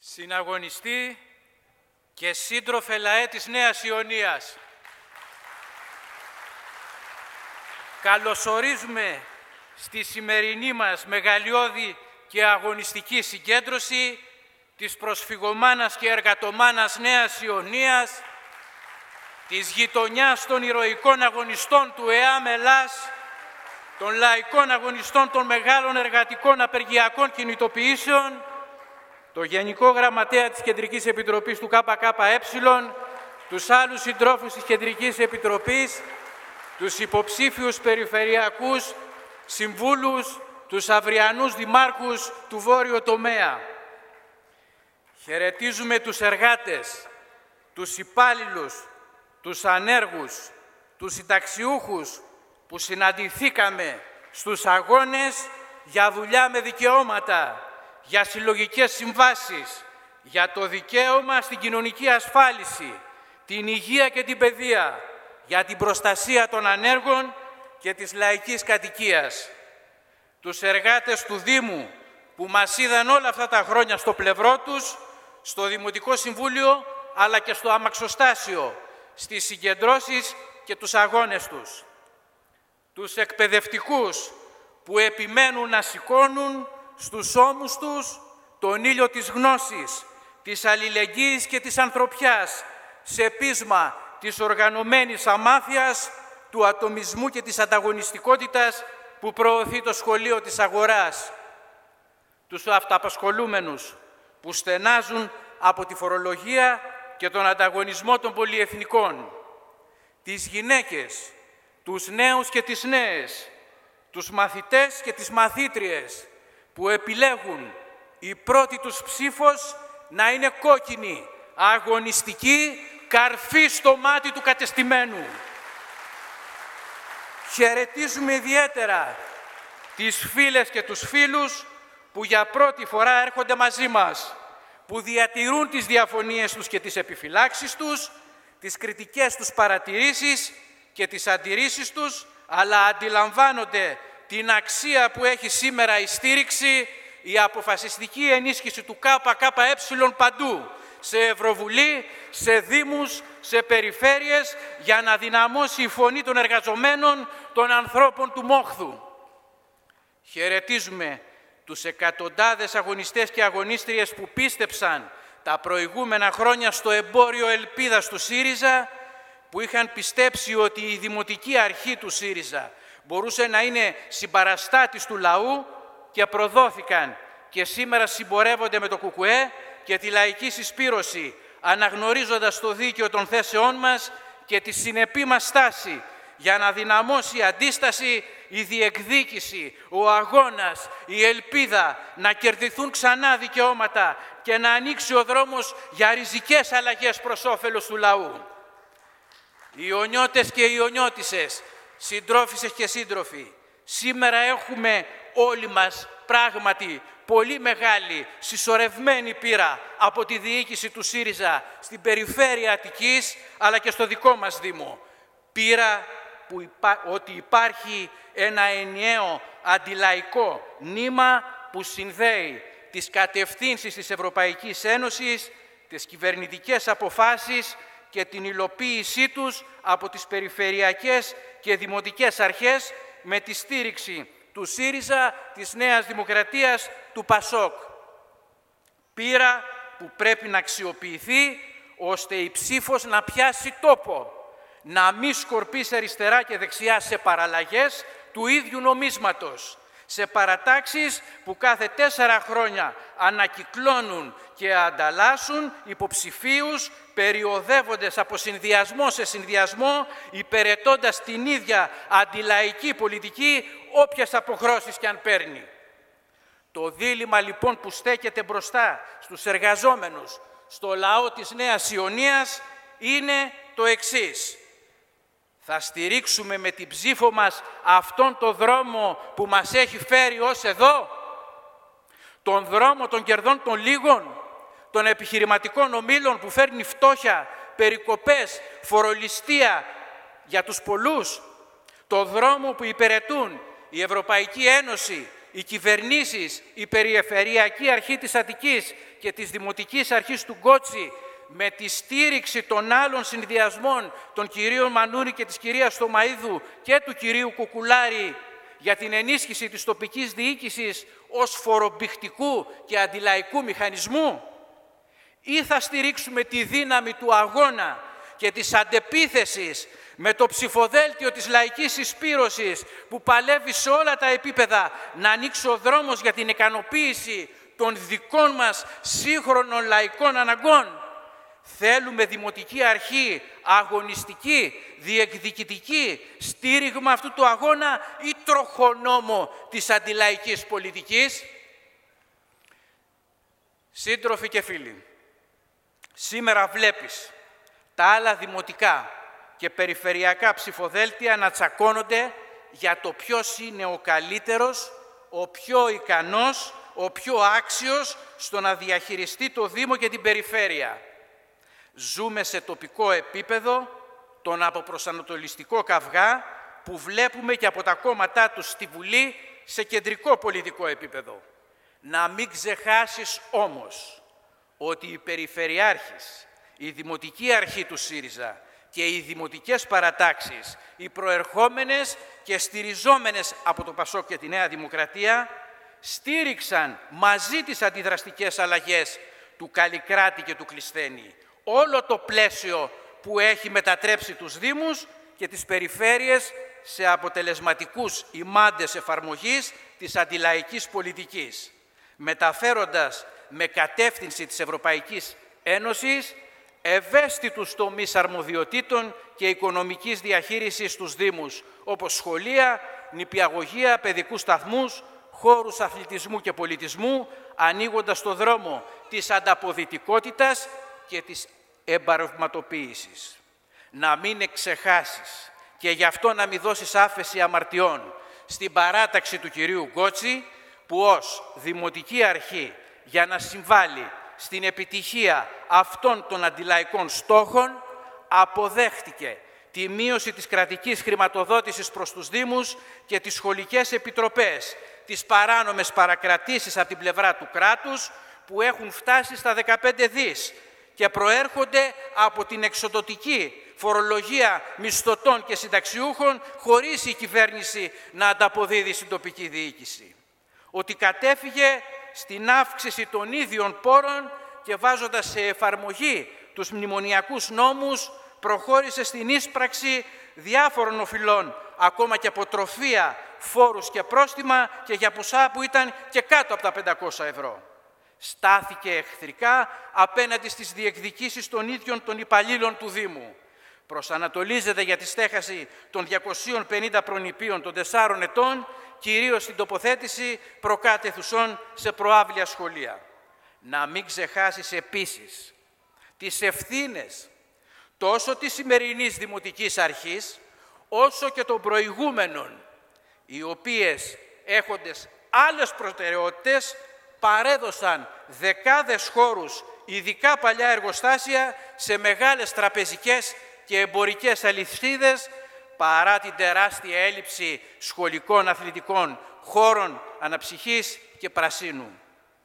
συναγωνιστή και σύντροφε λαέ της Νέας Ιωνίας. Καλωσορίζουμε στη σημερινή μας μεγαλειώδη και αγωνιστική συγκέντρωση της προσφυγωμάνας και εργατομάνας Νέας Ιωνίας, της γειτονιάς των ηρωικών αγωνιστών του ΕΑΜ Ελλάς, των λαϊκών αγωνιστών των μεγάλων εργατικών απεργιακών κινητοποιήσεων, το Γενικό Γραμματέα της Κεντρικής Επιτροπής του ΚΚΕ, τους άλλους συντρόφους της Κεντρικής Επιτροπής, τους υποψήφιους περιφερειακούς συμβούλους, τους αυριανούς δημάρχους του Βόρειου Τομέα. Χαιρετίζουμε τους εργάτες, τους υπάλληλους, τους ανέργους, τους συνταξιούχους που συναντηθήκαμε στους αγώνες για δουλειά με δικαιώματα, για συλλογικές συμβάσεις, για το δικαίωμα στην κοινωνική ασφάλιση, την υγεία και την παιδεία, για την προστασία των ανέργων και της λαϊκής κατοικίας. Τους εργάτες του Δήμου που μας είδαν όλα αυτά τα χρόνια στο πλευρό τους, στο Δημοτικό Συμβούλιο αλλά και στο αμαξοστάσιο, στις συγκεντρώσεις και τους αγώνες τους. Τους εκπαιδευτικούς που επιμένουν να σηκώνουν στους ώμους τους τον ήλιο της γνώσης, της αλληλεγγύης και της ανθρωπιάς, σε πείσμα της οργανωμένης αμάθειας, του ατομισμού και της ανταγωνιστικότητας που προωθεί το σχολείο της αγοράς. Τους αυταπασχολούμενους που στενάζουν από τη φορολογία και τον ανταγωνισμό των πολυεθνικών. Τις γυναίκες, τους νέους και τις νέες, τους μαθητές και τις μαθήτριες που επιλέγουν η πρώτη τους ψήφος να είναι κόκκινη, αγωνιστική, καρφί στο μάτι του κατεστημένου. Χαιρετίζουμε ιδιαίτερα τις φίλες και τους φίλους που για πρώτη φορά έρχονται μαζί μας, που διατηρούν τις διαφωνίες τους και τις επιφυλάξεις τους, τις κριτικές τους παρατηρήσεις και τις αντιρρήσεις τους, αλλά αντιλαμβάνονται την αξία που έχει σήμερα η στήριξη, η αποφασιστική ενίσχυση του ΚΚΕ παντού, σε Ευρωβουλή, σε Δήμους, σε περιφέρειες, για να δυναμώσει η φωνή των εργαζομένων, των ανθρώπων του μόχθου. Χαιρετίζουμε τους εκατοντάδες αγωνιστές και αγωνίστριες που πίστεψαν τα προηγούμενα χρόνια στο εμπόριο ελπίδας του ΣΥΡΙΖΑ, που είχαν πιστέψει ότι η δημοτική αρχή του ΣΥΡΙΖΑ μπορούσε να είναι συμπαραστάτης του λαού και προδόθηκαν και σήμερα συμπορεύονται με το ΚΚΕ και τη λαϊκή συσπήρωση, αναγνωρίζοντας το δίκαιο των θέσεών μας και τη συνεπή μας στάση για να δυναμώσει η αντίσταση, η διεκδίκηση, ο αγώνας, η ελπίδα να κερδιθούν ξανά δικαιώματα και να ανοίξει ο δρόμος για ριζικές αλλαγές προς όφελος του λαού. Οι Ιωνιώτες και οι Ιωνιώτισσες, συντρόφισσες και σύντροφοι, σήμερα έχουμε όλοι μας πράγματι πολύ μεγάλη, συσσωρευμένη πείρα από τη διοίκηση του ΣΥΡΙΖΑ στην περιφέρεια Αττικής, αλλά και στο δικό μας Δήμο. Πείρα ότι υπάρχει ένα ενιαίο αντιλαϊκό νήμα που συνδέει τις κατευθύνσεις της Ευρωπαϊκής Ένωσης, τις κυβερνητικές αποφάσεις και την υλοποίησή τους από τις περιφερειακές και δημοτικές αρχές με τη στήριξη του ΣΥΡΙΖΑ, της Νέας Δημοκρατίας, του ΠΑΣΟΚ. Πείρα που πρέπει να αξιοποιηθεί ώστε η ψήφος να πιάσει τόπο, να μην σκορπίσει αριστερά και δεξιά σε παραλλαγές του ίδιου νομίσματος, σε παρατάξεις που κάθε 4 χρόνια ανακυκλώνουν και ανταλλάσσουν υποψηφίους, περιοδεύοντες από συνδυασμό σε συνδυασμό, υπηρετώντας την ίδια αντιλαϊκή πολιτική, όποιες αποχρώσεις και αν παίρνει. Το δίλημμα λοιπόν που στέκεται μπροστά στους εργαζόμενους, στο λαό της Νέας Ιωνίας, είναι το εξής. Θα στηρίξουμε με την ψήφο μας αυτόν τον δρόμο που μας έχει φέρει ως εδώ, τον δρόμο των κερδών των λίγων, των επιχειρηματικών ομίλων που φέρνει φτώχεια, περικοπές, φορολιστία για τους πολλούς, τον δρόμο που υπηρετούν η Ευρωπαϊκή Ένωση, οι κυβερνήσεις, η Περιφερειακή Αρχή της Αττικής και της Δημοτικής Αρχής του Γκότσι, με τη στήριξη των άλλων συνδυασμών των κυρίων Μανούρη και της κυρίας Θωμαΐδου και του κυρίου Κουκουλάρη για την ενίσχυση της τοπικής διοίκησης ως φορομπηχτικού και αντιλαϊκού μηχανισμού, ή θα στηρίξουμε τη δύναμη του αγώνα και της αντεπίθεσης με το ψηφοδέλτιο της λαϊκής συσπήρωσης που παλεύει σε όλα τα επίπεδα να ανοίξει ο δρόμος για την ικανοποίηση των δικών μας σύγχρονων λαϊκών αναγκών? Θέλουμε δημοτική αρχή, αγωνιστική, διεκδικητική, στήριγμα αυτού του αγώνα ή τροχονόμο της αντιλαϊκής πολιτικής? Σύντροφοι και φίλοι, σήμερα βλέπεις τα άλλα δημοτικά και περιφερειακά ψηφοδέλτια να τσακώνονται για το ποιος είναι ο καλύτερος, ο πιο ικανός, ο πιο άξιος στο να διαχειριστεί το Δήμο και την περιφέρεια. Ζούμε σε τοπικό επίπεδο τον αποπροσανατολιστικό καυγά που βλέπουμε και από τα κόμματά τους στη Βουλή σε κεντρικό πολιτικό επίπεδο. Να μην ξεχάσεις όμως ότι οι περιφερειάρχες, η Δημοτική Αρχή του ΣΥΡΙΖΑ και οι δημοτικές παρατάξεις, οι προερχόμενες και στηριζόμενες από το ΠΑΣΟΚ και τη Νέα Δημοκρατία, στήριξαν μαζί τις αντιδραστικές αλλαγές του Καλλικράτη και του Κλεισθένη όλο το πλαίσιο που έχει μετατρέψει τους Δήμους και τις περιφέρειες σε αποτελεσματικούς ημάντες εφαρμογής της αντιλαϊκής πολιτικής, μεταφέροντας με κατεύθυνση της Ευρωπαϊκής Ένωσης ευαίσθητους τομείς αρμοδιοτήτων και οικονομικής διαχείρισης στους Δήμους, όπως σχολεία, νηπιαγωγεία, παιδικούς σταθμούς, χώρους αθλητισμού και πολιτισμού, ανοίγοντας το δρόμο της ανταποδυτικότητας και της εμπαρευματοποίησης. Να μην ξεχάσεις και γι' αυτό να μην δώσεις άφεση αμαρτιών στην παράταξη του κυρίου Γκότσι, που ως Δημοτική Αρχή για να συμβάλλει στην επιτυχία αυτών των αντιλαϊκών στόχων αποδέχτηκε τη μείωση της κρατικής χρηματοδότησης προς τους Δήμους και τις σχολικές επιτροπές, τις παράνομες παρακρατήσεις από την πλευρά του κράτους που έχουν φτάσει στα 15 δις και προέρχονται από την εξοδοτική φορολογία μισθωτών και συνταξιούχων χωρίς η κυβέρνηση να ανταποδίδει στην τοπική διοίκηση. Ότι κατέφυγε στην αύξηση των ίδιων πόρων και βάζοντας σε εφαρμογή τους μνημονιακούς νόμους προχώρησε στην ίσπραξη διάφορων οφειλών, ακόμα και αποτροφία, φόρους και πρόστιμα και για ποσά που ήταν και κάτω από τα 500 ευρώ. Στάθηκε εχθρικά απέναντι στις διεκδικήσεις των ίδιων των υπαλλήλων του Δήμου. Προσανατολίζεται για τη στέχαση των 250 προνηπίων των 4 ετών, κυρίως στην τοποθέτηση προκάτεθουσών σε προάβλια σχολεία. Να μην ξεχάσεις επίσης τις ευθύνες τόσο της σημερινής Δημοτικής Αρχής, όσο και των προηγούμενων, οι οποίες έχοντες άλλες προτεραιότητες παρέδωσαν δεκάδες χώρους, ειδικά παλιά εργοστάσια, σε μεγάλες τραπεζικές και εμπορικές αλυσίδες, παρά την τεράστια έλλειψη σχολικών αθλητικών χώρων αναψυχής και πρασίνου.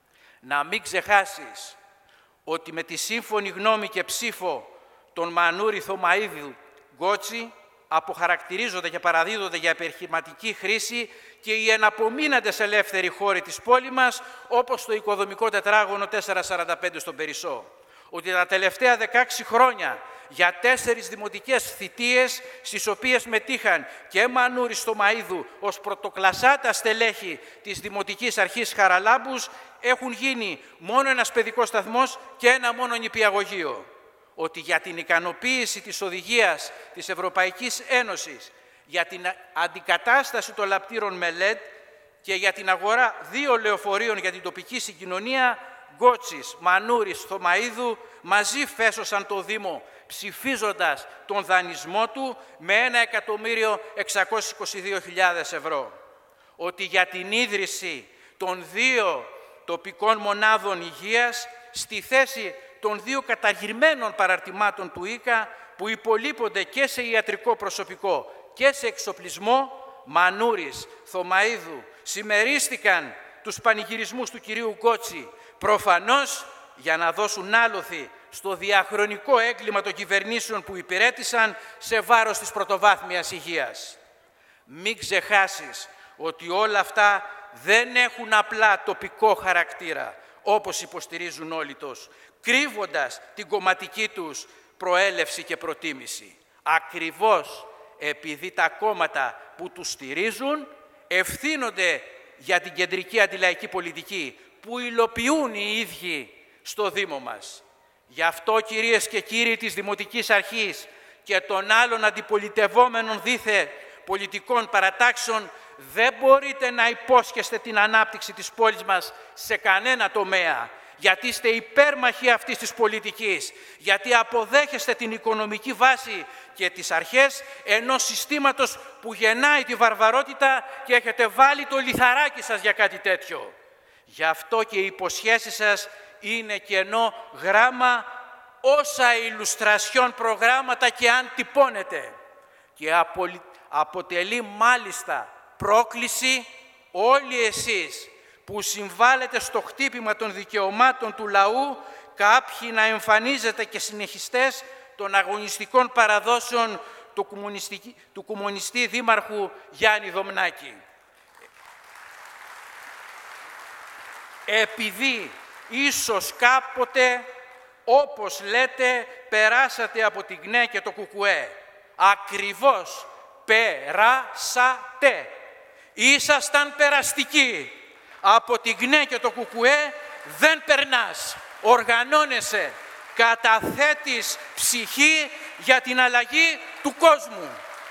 Να μην ξεχάσεις ότι με τη σύμφωνη γνώμη και ψήφο των Μανούρη, Θωμαΐδου, Γκότσι αποχαρακτηρίζονται και παραδίδονται για επιχειρηματική χρήση και οι εναπομείναντες ελεύθεροι χώροι της πόλης μας, όπως το οικοδομικό τετράγωνο 445 στον Περισσό. Ότι τα τελευταία 16 χρόνια για 4 δημοτικές θητείες, στις οποίες μετήχαν και Μανούρη Θωμαΐδου ως πρωτοκλασάτα στελέχη της Δημοτικής Αρχής Χαραλάμπους, έχουν γίνει μόνο ένας παιδικός σταθμός και ένα μόνο νηπιαγωγείο. Ότι για την ικανοποίηση της οδηγίας της Ευρωπαϊκής Ένωσης για την αντικατάσταση των λαπτήρων με LED και για την αγορά 2 λεωφορείων για την τοπική συγκοινωνία, Γκότσης, Μανούρης, Θωμαΐδου μαζί φέσωσαν το Δήμο ψηφίζοντας τον δανεισμό του με 1.622.000 ευρώ. Ότι για την ίδρυση των 2 τοπικών μονάδων υγείας στη θέση των 2 καταργημένων παραρτημάτων του ΙΚΑ που υπολείπονται και σε ιατρικό προσωπικό και σε εξοπλισμό, Μανούρης, Θωμαΐδου, συμμερίστηκαν τους πανηγυρισμούς του κυρίου Κότσι, προφανώς για να δώσουν άλοθη στο διαχρονικό έγκλημα των κυβερνήσεων που υπηρέτησαν σε βάρος της πρωτοβάθμιας υγείας. Μην ξεχάσεις ότι όλα αυτά δεν έχουν απλά τοπικό χαρακτήρα, όπως υποστηρίζουν όλοι τους, κρύβοντας την κομματική τους προέλευση και προτίμηση. Ακριβώς επειδή τα κόμματα που τους στηρίζουν ευθύνονται για την κεντρική αντιλαϊκή πολιτική που υλοποιούν οι ίδιοι στο Δήμο μας. Γι' αυτό, κυρίες και κύριοι της Δημοτικής Αρχής και των άλλων αντιπολιτευόμενων δίθε πολιτικών παρατάξεων, δεν μπορείτε να υπόσχεστε την ανάπτυξη της πόλης μας σε κανένα τομέα, γιατί είστε υπέρμαχοι αυτής της πολιτικής, γιατί αποδέχεστε την οικονομική βάση και τις αρχές ενός συστήματος που γεννάει τη βαρβαρότητα και έχετε βάλει το λιθαράκι σας για κάτι τέτοιο. Γι' αυτό και οι υποσχέσεις σας είναι κενό γράμμα, όσα ηλουστρασιόν προγράμματα και αν τυπώνετε. Και αποτελεί μάλιστα πρόκληση όλοι εσείς που συμβάλλετε στο χτύπημα των δικαιωμάτων του λαού, κάποιοι να εμφανίζετε και συνεχιστές των αγωνιστικών παραδόσεων του κομμουνιστή δήμαρχου Γιάννη Δομνάκη. Επειδή ίσως κάποτε, όπως λέτε, περάσατε από την ΚΝΕ και το ΚΚΕ. Ακριβώς περάσατε. Ήσασταν περαστικοί. Από την ΚΝΕ και το ΚΚΕ δεν περνάς. Οργανώνεσαι. Καταθέτεις ψυχή για την αλλαγή του κόσμου.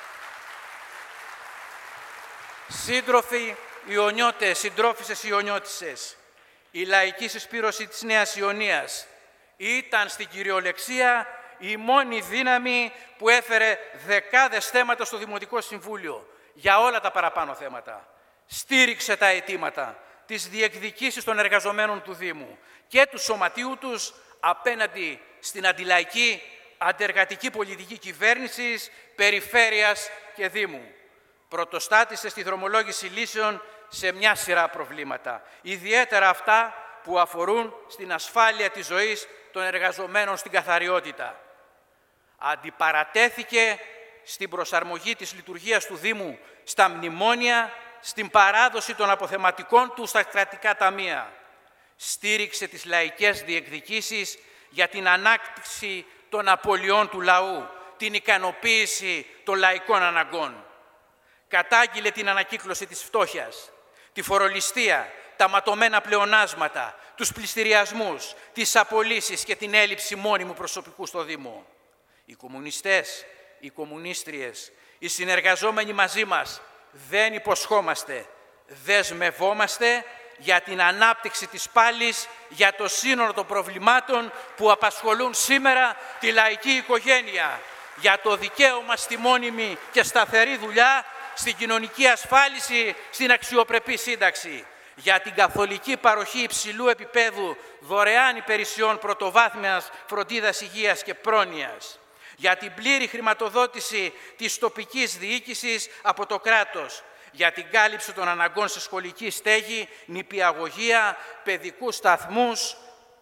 Σύντροφοι Ιωνιώτες, συντρόφισσες Ιωνιώτισσες, η λαϊκή συσπήρωση της Νέας Ιωνίας ήταν στην κυριολεξία η μόνη δύναμη που έφερε δεκάδες θέματα στο Δημοτικό Συμβούλιο για όλα τα παραπάνω θέματα. Στήριξε τα αιτήματα, τις διεκδικήσεις των εργαζομένων του Δήμου και του σωματείου τους απέναντι στην αντιλαϊκή αντεργατική πολιτική κυβέρνησης, περιφέρειας και Δήμου. Πρωτοστάτησε στη δρομολόγηση λύσεων σε μια σειρά προβλήματα, ιδιαίτερα αυτά που αφορούν στην ασφάλεια της ζωής των εργαζομένων στην καθαριότητα. Αντιπαρατέθηκε στην προσαρμογή της λειτουργίας του Δήμου στα μνημόνια, στην παράδοση των αποθεματικών του στα κρατικά ταμεία. Στήριξε τις λαϊκές διεκδικήσεις για την ανάκτηση των απολειών του λαού, την ικανοποίηση των λαϊκών αναγκών. Κατάγγειλε την ανακύκλωση της φτώχειας, τη φορολιστία, τα ματωμένα πλεονάσματα, τους πληστηριασμούς, τις απολύσεις και την έλλειψη μόνιμου προσωπικού στο Δήμο. Οι κομμουνιστές, οι κομμουνίστριες, οι συνεργαζόμενοι μαζί μας δεν υποσχόμαστε, δεσμευόμαστε για την ανάπτυξη της πάλης, για το σύνολο των προβλημάτων που απασχολούν σήμερα τη λαϊκή οικογένεια, για το δικαίωμα στη μόνιμη και σταθερή δουλειά, στην κοινωνική ασφάλιση, στην αξιοπρεπή σύνταξη, για την καθολική παροχή υψηλού επίπεδου δωρεάν υπηρεσιών πρωτοβάθμιας φροντίδας υγείας και πρόνοιας, για την πλήρη χρηματοδότηση της τοπικής διοίκησης από το κράτος, για την κάλυψη των αναγκών σε σχολική στέγη, νηπιαγωγεία, παιδικούς σταθμούς,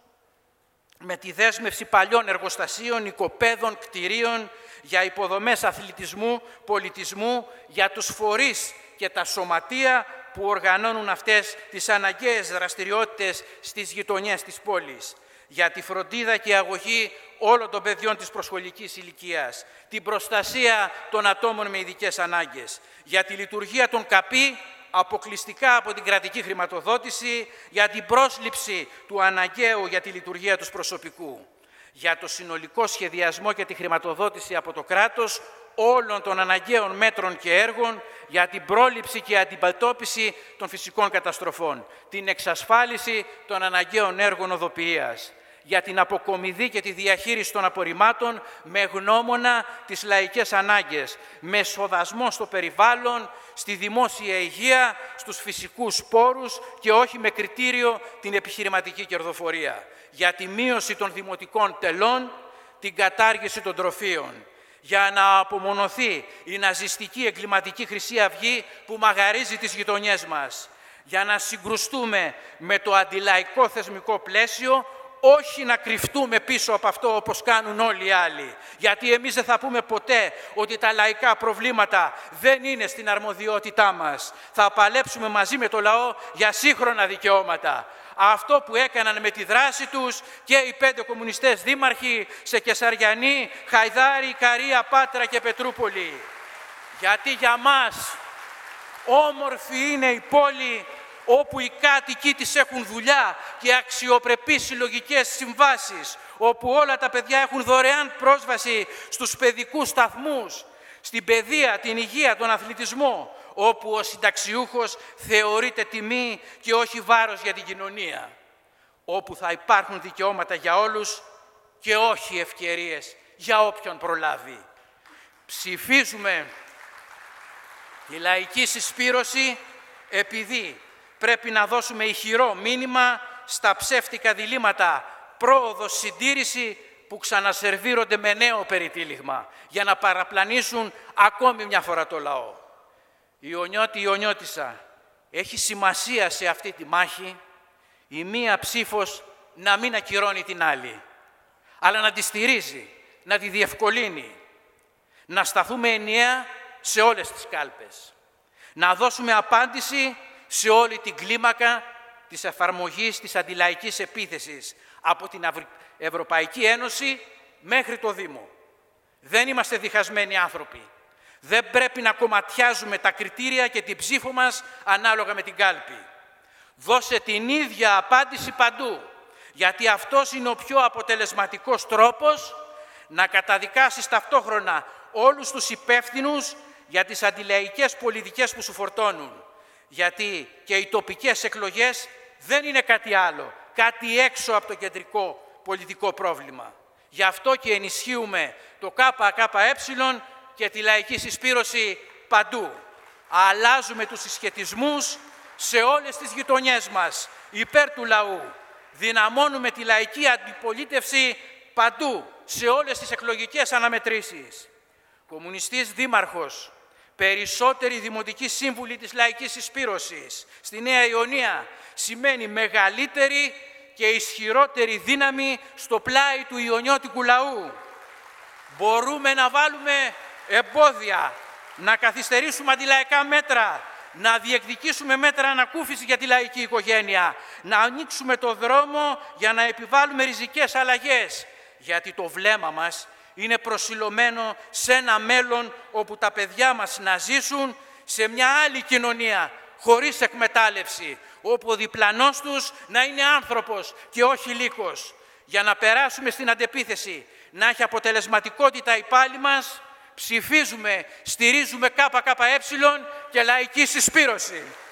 με τη δέσμευση παλιών εργοστασίων, οικοπαίδων, κτηρίων, για υποδομές αθλητισμού, πολιτισμού, για τους φορείς και τα σωματεία που οργανώνουν αυτές τις αναγκαίες δραστηριότητες στις γειτονιές της πόλης, για τη φροντίδα και αγωγή όλων των παιδιών της προσχολικής ηλικίας, την προστασία των ατόμων με ειδικές ανάγκες, για τη λειτουργία των ΚΑΠΗ αποκλειστικά από την κρατική χρηματοδότηση, για την πρόσληψη του αναγκαίου για τη λειτουργία του προσωπικού, για το συνολικό σχεδιασμό και τη χρηματοδότηση από το κράτος όλων των αναγκαίων μέτρων και έργων, για την πρόληψη και αντιμετώπιση των φυσικών καταστροφών, την εξασφάλιση των αναγκαίων έργων οδοποιίας, για την αποκομιδή και τη διαχείριση των απορριμμάτων με γνώμονα τις λαϊκές ανάγκες, με σοδασμό στο περιβάλλον, στη δημόσια υγεία, στους φυσικούς πόρους και όχι με κριτήριο την επιχειρηματική κερδοφορία, για τη μείωση των δημοτικών τελών, την κατάργηση των τροφίων, για να απομονωθεί η ναζιστική εγκληματική Χρυσή Αυγή που μαγαρίζει τις γειτονιές μας, για να συγκρουστούμε με το αντιλαϊκό θεσμικό πλαίσιο, όχι να κρυφτούμε πίσω από αυτό όπως κάνουν όλοι οι άλλοι. Γιατί εμείς δεν θα πούμε ποτέ ότι τα λαϊκά προβλήματα δεν είναι στην αρμοδιότητά μας. Θα παλέψουμε μαζί με το λαό για σύγχρονα δικαιώματα. Αυτό που έκαναν με τη δράση τους και οι 5 κομμουνιστές δήμαρχοι σε Κεσαριανή, Χαϊδάρη, Καρία, Πάτρα και Πετρούπολη. Γιατί για μας όμορφη είναι η πόλη όπου οι κάτοικοι της έχουν δουλειά και αξιοπρεπείς συλλογικές συμβάσεις, όπου όλα τα παιδιά έχουν δωρεάν πρόσβαση στους παιδικούς σταθμούς, στην παιδεία, την υγεία, τον αθλητισμό, όπου ο συνταξιούχος θεωρείται τιμή και όχι βάρος για την κοινωνία, όπου θα υπάρχουν δικαιώματα για όλους και όχι ευκαιρίες για όποιον προλάβει. Ψηφίζουμε τη λαϊκή συσπήρωση επειδή πρέπει να δώσουμε ηχηρό μήνυμα στα ψεύτικα διλήμματα πρόοδος συντήρηση που ξανασερβίρονται με νέο περιτύλιγμα για να παραπλανήσουν ακόμη μια φορά το λαό. Η Ιωνιώτη, η Ιωνιώτισσα, έχει σημασία σε αυτή τη μάχη η μία ψήφος να μην ακυρώνει την άλλη, αλλά να τη στηρίζει, να τη διευκολύνει, να σταθούμε ενιαία σε όλες τις κάλπες, να δώσουμε απάντηση σε όλη την κλίμακα της εφαρμογής της αντιλαϊκής επίθεσης από την Ευρωπαϊκή Ένωση μέχρι το Δήμο. Δεν είμαστε διχασμένοι άνθρωποι. Δεν πρέπει να κομματιάζουμε τα κριτήρια και την ψήφο μας ανάλογα με την κάλπη. Δώσε την ίδια απάντηση παντού, γιατί αυτός είναι ο πιο αποτελεσματικός τρόπος να καταδικάσεις ταυτόχρονα όλους τους υπεύθυνους για τις αντιλαϊκές πολιτικές που σου φορτώνουν. Γιατί και οι τοπικές εκλογές δεν είναι κάτι άλλο, κάτι έξω από το κεντρικό πολιτικό πρόβλημα. Γι' αυτό και ενισχύουμε το ΚΚΕ και τη λαϊκή συσπήρωση παντού. Αλλάζουμε τους συσχετισμούς σε όλες τις γειτονιές μας, υπέρ του λαού. Δυναμώνουμε τη λαϊκή αντιπολίτευση παντού, σε όλες τις εκλογικές αναμετρήσεις. Κομμουνιστής δήμαρχος, περισσότεροι δημοτικοί σύμβουλοι της λαϊκής συσπήρωσης στη Νέα Ιωνία σημαίνει μεγαλύτερη και ισχυρότερη δύναμη στο πλάι του ιωνιώτικου λαού. Μπορούμε να βάλουμε εμπόδια, να καθυστερήσουμε αντιλαϊκά μέτρα, να διεκδικήσουμε μέτρα ανακούφιση για τη λαϊκή οικογένεια, να ανοίξουμε το δρόμο για να επιβάλλουμε ριζικές αλλαγές, γιατί το βλέμμα μας είναι προσιλωμένο σε ένα μέλλον όπου τα παιδιά μας να ζήσουν σε μια άλλη κοινωνία, χωρίς εκμετάλλευση, όπου ο διπλανός τους να είναι άνθρωπος και όχι λύκος. Για να περάσουμε στην αντεπίθεση, να έχει αποτελεσματικότητα η πάλη μας, ψηφίζουμε, στηρίζουμε ΚΚΕ και λαϊκή συσπήρωση.